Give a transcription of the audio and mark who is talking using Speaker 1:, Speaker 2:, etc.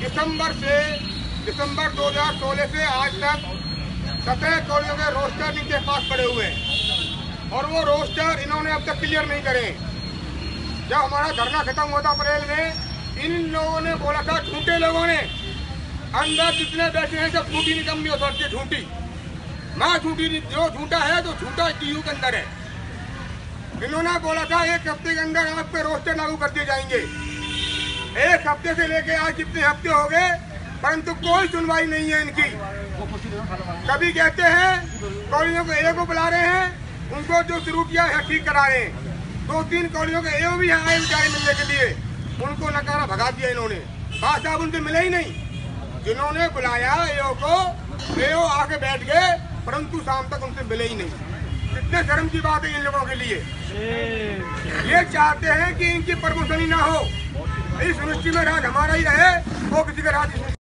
Speaker 1: दिसंबर 2016 से आज तक 17 कॉलेजों के रोस्टर इनके पास पड़े हुए हैं और वो रोस्टर इन्होंने अब तक क्लियर नहीं करे। जब हमारा धरना खत्म हुआ था अप्रैल में, इन लोगों ने बोला था, झूठे लोगों ने, अंदर जितने बैठे हैं सब झूठी निकम्मी हो सकती है, झूठी माँ झूठी, जो झूठा है तो झूठा टीयू के अंदर है। इन्होंने बोला था 1 हफ्ते के अंदर आप पे रोस्टर लागू कर दिए जाएंगे। 1 हफ्ते से लेके आज कितने हफ्ते हो गए, परंतु कोई सुनवाई नहीं है इनकी। कभी कहते हैं कॉलेजों के एओ को बुला रहे हैं, उनको जो शुरू किया है ठीक करा रहे हैं। 2-3 कॉलेजों के एओ भी यहाँ आए बेचारे मिलने के लिए, उनको नकारा भगा दिया इन्होंने। बात साहब उनसे मिले ही नहीं। जिन्होंने बुलाया एओ को, एओ आके बैठ गए, परंतु शाम तक उनसे मिले ही नहीं। कितने शर्म की बात है इन लोगों के लिए। ये चाहते हैं कि इनकी प्रमोशन ही ना हो, इस यूनिवर्सिटी में राज हमारा ही रहे, वो किसी का राज